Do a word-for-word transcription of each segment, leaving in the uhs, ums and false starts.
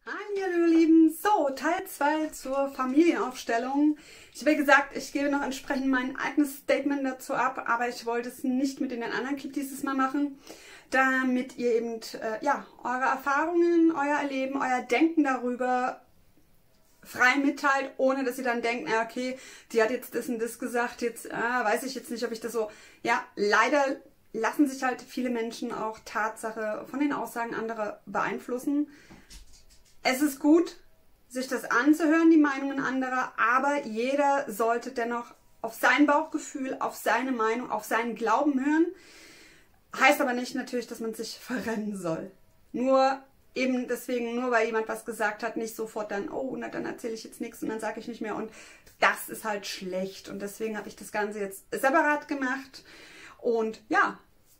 Hallo ihr Lieben, so Teil zwei zur Familienaufstellung. Ich habe ja gesagt, ich gebe noch entsprechend mein eigenes Statement dazu ab, aber ich wollte es nicht mit den anderen Clip dieses Mal machen, damit ihr eben äh, ja, eure Erfahrungen, euer Erleben, euer Denken darüber frei mitteilt, ohne dass ihr dann denkt, na okay, die hat jetzt das und das gesagt, jetzt äh, weiß ich jetzt nicht, ob ich das so... Ja, leider lassen sich halt viele Menschen auch Tatsache von den Aussagen anderer beeinflussen. Es ist gut, sich das anzuhören, die Meinungen anderer, aber jeder sollte dennoch auf sein Bauchgefühl, auf seine Meinung, auf seinen Glauben hören. Heißt aber nicht natürlich, dass man sich verrennen soll. Nur eben deswegen, nur weil jemand was gesagt hat, nicht sofort dann, oh, na, dann erzähle ich jetzt nichts und dann sage ich nicht mehr. Und das ist halt schlecht. Und deswegen habe ich das Ganze jetzt separat gemacht. Und ja,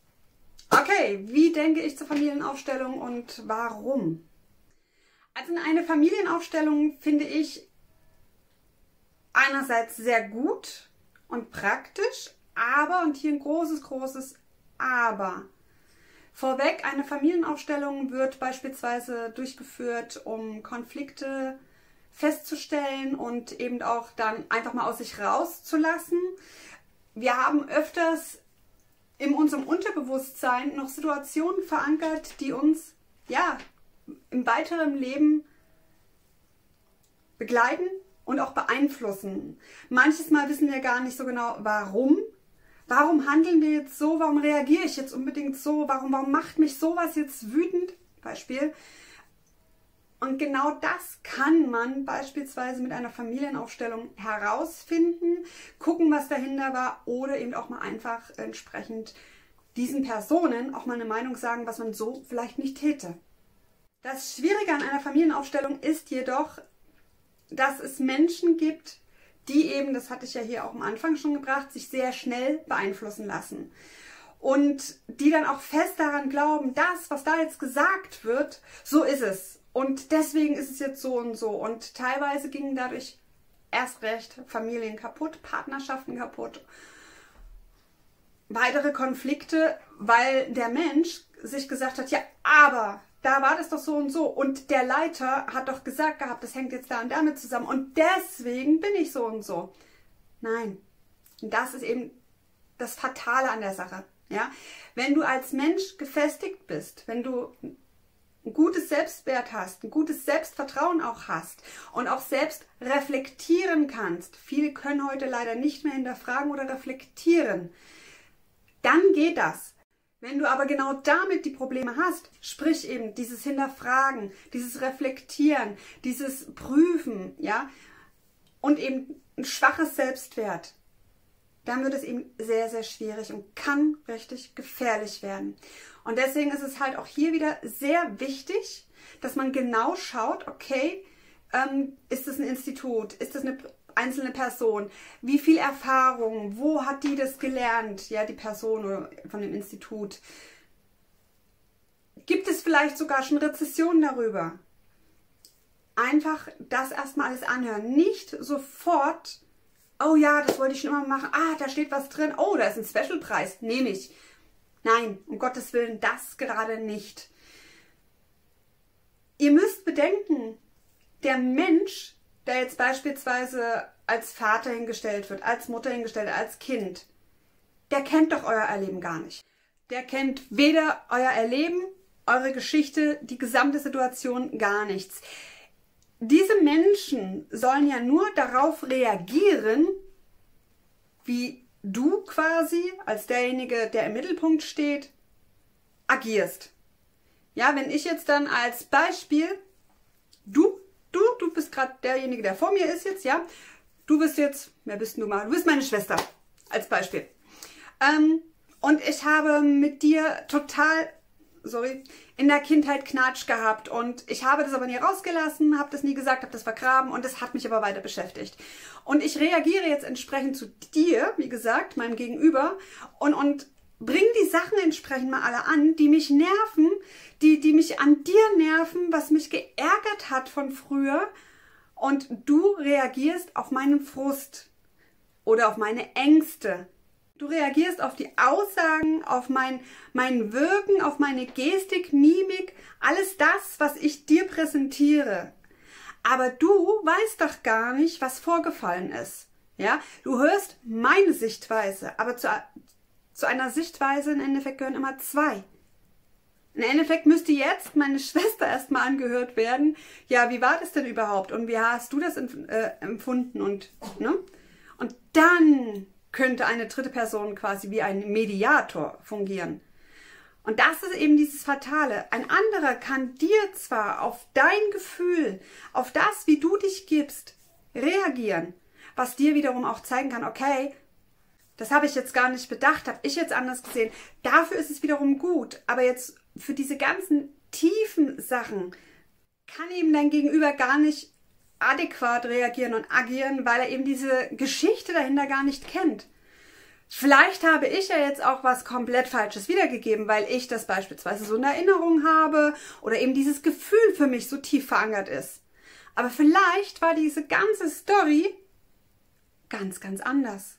okay, wie denke ich zur Familienaufstellung und warum? Also eine Familienaufstellung finde ich einerseits sehr gut und praktisch, aber, und hier ein großes, großes Aber. Vorweg, eine Familienaufstellung wird beispielsweise durchgeführt, um Konflikte festzustellen und eben auch dann einfach mal aus sich rauszulassen. Wir haben öfters in unserem Unterbewusstsein noch Situationen verankert, die uns, ja, im weiteren Leben begleiten und auch beeinflussen. Manches Mal wissen wir gar nicht so genau, warum. Warum handeln wir jetzt so? Warum reagiere ich jetzt unbedingt so? Warum, warum macht mich sowas jetzt wütend? Beispiel. Und genau das kann man beispielsweise mit einer Familienaufstellung herausfinden, gucken, was dahinter war oder eben auch mal einfach entsprechend diesen Personen auch mal eine Meinung sagen, was man so vielleicht nicht täte. Das Schwierige an einer Familienaufstellung ist jedoch, dass es Menschen gibt, die eben, das hatte ich ja hier auch am Anfang schon gebracht, sich sehr schnell beeinflussen lassen. Und die dann auch fest daran glauben, das, was da jetzt gesagt wird, so ist es. Und deswegen ist es jetzt so und so. Und teilweise gingen dadurch erst recht Familien kaputt, Partnerschaften kaputt, weitere Konflikte, weil der Mensch sich gesagt hat, ja, aber da war das doch so und so und der Leiter hat doch gesagt gehabt, das hängt jetzt da und damit zusammen und deswegen bin ich so und so. Nein, und das ist eben das Fatale an der Sache. Ja? Wenn du als Mensch gefestigt bist, wenn du ein gutes Selbstwert hast, ein gutes Selbstvertrauen auch hast und auch selbst reflektieren kannst, viele können heute leider nicht mehr hinterfragen oder reflektieren, dann geht das. Wenn du aber genau damit die Probleme hast, sprich eben dieses Hinterfragen, dieses Reflektieren, dieses Prüfen, ja, und eben ein schwaches Selbstwert, dann wird es eben sehr, sehr schwierig und kann richtig gefährlich werden. Und deswegen ist es halt auch hier wieder sehr wichtig, dass man genau schaut, okay, ähm, ist das ein Institut, ist das eine einzelne Person, wie viel Erfahrung, wo hat die das gelernt, ja, die Person von dem Institut. Gibt es vielleicht sogar schon Rezessionen darüber? Einfach das erstmal alles anhören, nicht sofort, oh ja, das wollte ich schon immer machen, ah, da steht was drin, oh, da ist ein Specialpreis, nehme ich. Nein, um Gottes Willen, das gerade nicht. Ihr müsst bedenken, der Mensch, der jetzt beispielsweise als Vater hingestellt wird, als Mutter hingestellt wird, als Kind, der kennt doch euer Erleben gar nicht. Der kennt weder euer Erleben, eure Geschichte, die gesamte Situation, gar nichts. Diese Menschen sollen ja nur darauf reagieren, wie du quasi als derjenige, der im Mittelpunkt steht, agierst. Ja, wenn ich jetzt dann als Beispiel, du Du, du bist gerade derjenige, der vor mir ist jetzt, ja. Du bist jetzt, wer bist du mal? Du bist meine Schwester, als Beispiel. Ähm, und ich habe mit dir total, sorry, in der Kindheit Knatsch gehabt. Und ich habe das aber nie rausgelassen, habe das nie gesagt, habe das vergraben und das hat mich aber weiter beschäftigt. Und ich reagiere jetzt entsprechend zu dir, wie gesagt, meinem Gegenüber, und, und bring die Sachen entsprechend mal alle an, die mich nerven, die, die mich an dir nerven, was mich geärgert hat von früher. Und du reagierst auf meinen Frust oder auf meine Ängste. Du reagierst auf die Aussagen, auf mein, mein Wirken, auf meine Gestik, Mimik, alles das, was ich dir präsentiere. Aber du weißt doch gar nicht, was vorgefallen ist. Ja, du hörst meine Sichtweise, aber zu, zu einer Sichtweise im Endeffekt gehören immer zwei. Im Endeffekt müsste jetzt meine Schwester erstmal angehört werden. Ja, wie war das denn überhaupt? Und wie hast du das äh, empfunden? Und, ne? Und dann könnte eine dritte Person quasi wie ein Mediator fungieren. Und das ist eben dieses Fatale. Ein anderer kann dir zwar auf dein Gefühl, auf das, wie du dich gibst, reagieren, was dir wiederum auch zeigen kann, okay, das habe ich jetzt gar nicht bedacht, habe ich jetzt anders gesehen. Dafür ist es wiederum gut. Aber jetzt für diese ganzen tiefen Sachen kann eben dein Gegenüber gar nicht adäquat reagieren und agieren, weil er eben diese Geschichte dahinter gar nicht kennt. Vielleicht habe ich ja jetzt auch was komplett Falsches wiedergegeben, weil ich das beispielsweise so in Erinnerung habe oder eben dieses Gefühl für mich so tief verankert ist. Aber vielleicht war diese ganze Story ganz, ganz anders.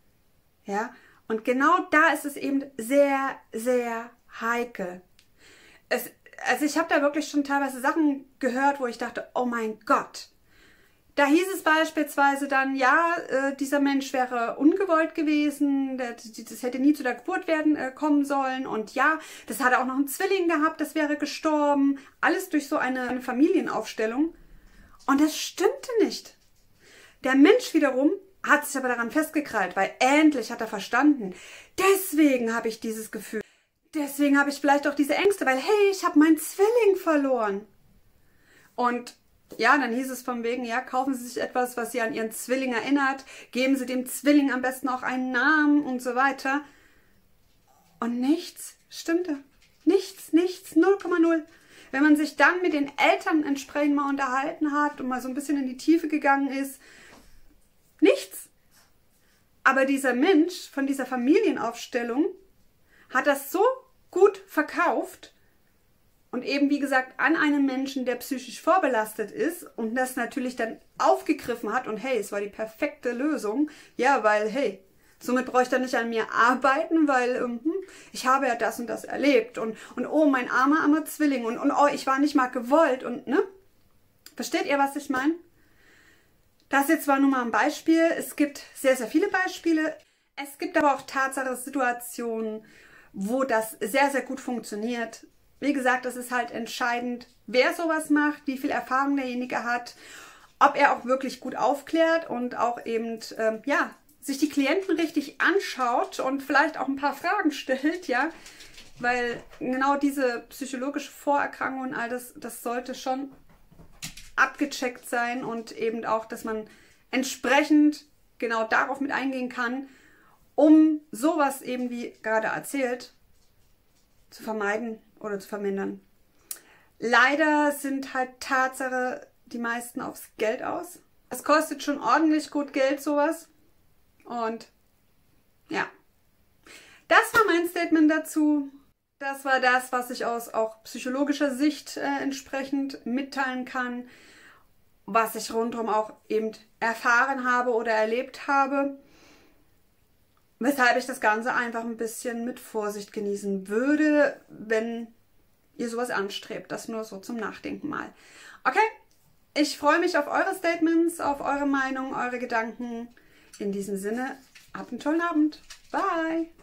Ja, und genau da ist es eben sehr, sehr heikel. Es, also ich habe da wirklich schon teilweise Sachen gehört, wo ich dachte, oh mein Gott. Da hieß es beispielsweise dann, ja, äh, dieser Mensch wäre ungewollt gewesen, das, das hätte nie zu der Geburt werden äh, kommen sollen und ja, das hatte auch noch einen Zwilling gehabt, das wäre gestorben. Alles durch so eine, eine Familienaufstellung. Und das stimmte nicht. Der Mensch wiederum hat sich aber daran festgekrallt, weil endlich hat er verstanden. Deswegen habe ich dieses Gefühl. Deswegen habe ich vielleicht auch diese Ängste, weil hey, ich habe meinen Zwilling verloren. Und ja, dann hieß es von wegen, ja, kaufen Sie sich etwas, was Sie an Ihren Zwilling erinnert, geben Sie dem Zwilling am besten auch einen Namen und so weiter. Und nichts stimmte. Nichts, nichts, null Komma null. Wenn man sich dann mit den Eltern entsprechend mal unterhalten hat und mal so ein bisschen in die Tiefe gegangen ist, nichts. Aber dieser Mensch von dieser Familienaufstellung hat das so gut verkauft und eben, wie gesagt, an einen Menschen, der psychisch vorbelastet ist und das natürlich dann aufgegriffen hat und hey, es war die perfekte Lösung. Ja, weil hey, somit bräuchte er nicht an mir arbeiten, weil ähm, ich habe ja das und das erlebt und, und oh, mein armer, armer Zwilling und, und oh, ich war nicht mal gewollt und ne? Versteht ihr, was ich meine? Das jetzt war nur mal ein Beispiel. Es gibt sehr, sehr viele Beispiele. Es gibt aber auch Tatsache Situationen, wo das sehr, sehr gut funktioniert. Wie gesagt, es ist halt entscheidend, wer sowas macht, wie viel Erfahrung derjenige hat, ob er auch wirklich gut aufklärt und auch eben, ähm, ja, sich die Klienten richtig anschaut und vielleicht auch ein paar Fragen stellt, ja, weil genau diese psychologische Vorerkrankung und all das, das sollte schon abgecheckt sein und eben auch, dass man entsprechend genau darauf mit eingehen kann, um sowas eben wie gerade erzählt zu vermeiden oder zu vermindern. Leider sind halt Tatsache die meisten aufs Geld aus. Es kostet schon ordentlich gut Geld sowas und ja, das war mein Statement dazu. Das war das, was ich aus auch psychologischer Sicht äh, entsprechend mitteilen kann, was ich rundherum auch eben erfahren habe oder erlebt habe, weshalb ich das Ganze einfach ein bisschen mit Vorsicht genießen würde, wenn ihr sowas anstrebt. Das nur so zum Nachdenken mal. Okay, ich freue mich auf eure Statements, auf eure Meinung, eure Gedanken. In diesem Sinne, habt einen tollen Abend. Bye!